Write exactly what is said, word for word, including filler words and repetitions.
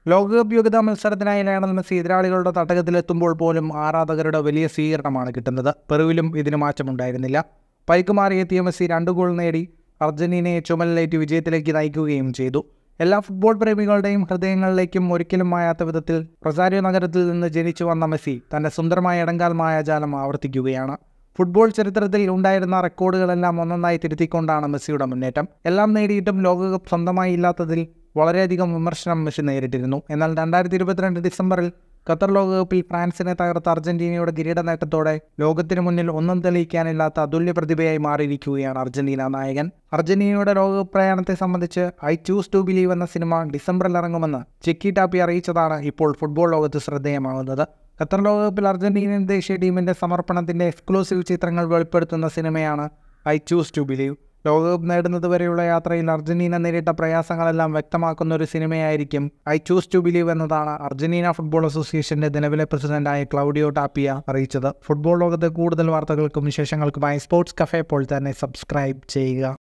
ലോകകപ്പ് യോഗ്യതാ മത്സരത്തിനായി Lionel Messi എതിരാളികളുടെ തട്ടകത്തിലെത്തുമ്പോൾ പോലും ആരാധകരുടെ വലിയ സ്വീകരണമാണ് കിട്ടുന്നത്. പെറുവിലും ഇതിന് മാറ്റമുണ്ടായിരുന്നില്ല. പൈക്ക് മാറിയെത്തിയ മെസ്സി രണ്ട് ഗോൾ നേടി അർജന്റീനയെ ചുമലിലേറ്റ് വിജയത്തിലേക്ക് നയിക്കുകയും ചെയ്തു. എല്ലാ ഫുട്ബോൾ പ്രേമികളുടെയും ഹൃദയങ്ങളിലേക്കും ഒരിക്കലും മായാത്ത വിധത്തിൽ റൊസാരിയോ നഗരത്തിൽ നിന്ന് ജനിച്ചു വന്ന മെസ്സി തൻ്റെ സുന്ദരമായ ഇടങ്കാൽ മായാജാലം ആവർത്തിക്കുകയാണ്. ഫുട്ബോൾ ചരിത്രത്തിൽ ഉണ്ടായിരുന്ന റെക്കോർഡുകളെല്ലാം ഒന്നൊന്നായി തിരുത്തിക്കൊണ്ടാണ് മെസ്സിയുടെ മുന്നേറ്റം. എല്ലാം നേടിയിട്ടും ലോകകപ്പ് സ്വന്തമായി ഇല്ലാത്തതിൽ വളരെയധികം വിമർശനം മെസ്സി നേരിട്ടിരുന്നു. എന്നാൽ രണ്ടായിരത്തി ഇരുപത്തിരണ്ട് ഡിസംബറിൽ ഖത്തർ ലോകകപ്പിൽ ഫ്രാൻസിനെ തകർത്ത അർജന്റീനയുടെ കിരീട നേട്ടത്തോടെ ലോകത്തിന് മുന്നിൽ ഒന്നും തെളിയിക്കാനില്ലാത്ത അതുല്യ പ്രതിഭയായി മാറിയിരിക്കുകയാണ് അർജന്റീന നായകൻ. അർജന്റീനയുടെ ലോകകപ്പ് പ്രയാണത്തെ സംബന്ധിച്ച് ഐ ചൂസ് ടു ബിലീവ് എന്ന സിനിമ ഡിസംബറിൽ ഇറങ്ങുമെന്ന് ചിക്കി ടാപ്പി അറിയിച്ചതാണ് ഇപ്പോൾ ഫുട്ബോൾ ലോകത്ത് ശ്രദ്ധേയമാകുന്നത്. ഖത്തർ ലോകകപ്പിൽ അർജന്റീനിയൻ ദേശീയ ടീമിൻ്റെ സമർപ്പണത്തിൻ്റെ എക്സ്ക്ലൂസീവ് ചിത്രങ്ങൾ വെളിപ്പെടുത്തുന്ന സിനിമയാണ് ഐ ചൂസ് ടു ബിലീവ്. ലോകകപ്പ് നേടുന്നത് വരെയുള്ള യാത്രയിൽ അർജന്റീന നേരിട്ട പ്രയാസങ്ങളെല്ലാം വ്യക്തമാക്കുന്ന ഒരു സിനിമയായിരിക്കും ഐ ചൂസ് ടു ബിലീവ് എന്നതാണ് അർജന്റീന ഫുട്ബോൾ അസോസിയേഷന്റെ നിലവിലെ പ്രസിഡന്റായ ക്ലൗഡിയോ ടാപ്പിയ അറിയിച്ചത്. ഫുട്ബോൾ ലോകത്തെ കൂടുതൽ വാർത്തകൾക്കും വിശേഷങ്ങൾക്കുമായി സ്പോർട്സ് കഫേ ഇപ്പോൾ തന്നെ സബ്സ്ക്രൈബ് ചെയ്യുക.